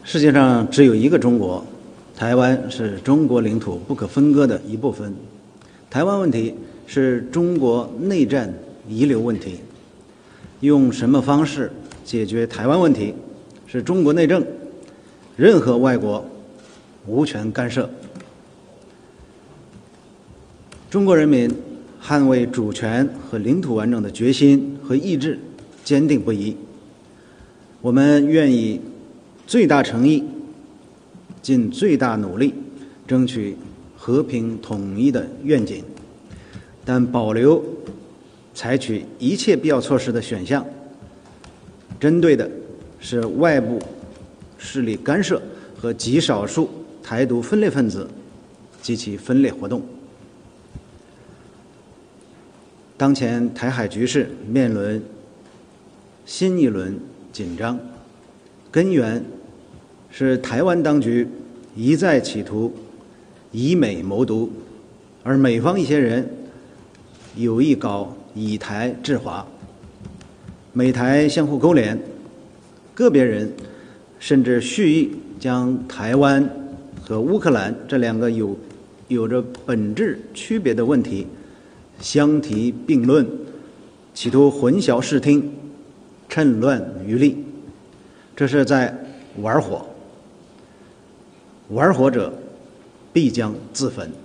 世界上只有一个中国，台湾是中国领土不可分割的一部分。台湾问题是中国内战遗留问题，用什么方式解决台湾问题是中国内政，任何外国无权干涉。中国人民捍卫主权和领土完整的决心和意志坚定不移，我们愿以最大诚意，尽最大努力，争取和平统一的愿景，但保留采取一切必要措施的选项，针对的是外部势力干涉和极少数台独分裂分子及其分裂活动。当前台海局势面临新一轮紧张，根源是台湾当局一再企图以美谋独，而美方一些人有意搞以台制华，美台相互勾连，个别人甚至蓄意将台湾和乌克兰这两个有着本质区别的问题相提并论，企图混淆视听，趁乱渔利，这是在玩火，玩火者必将自焚。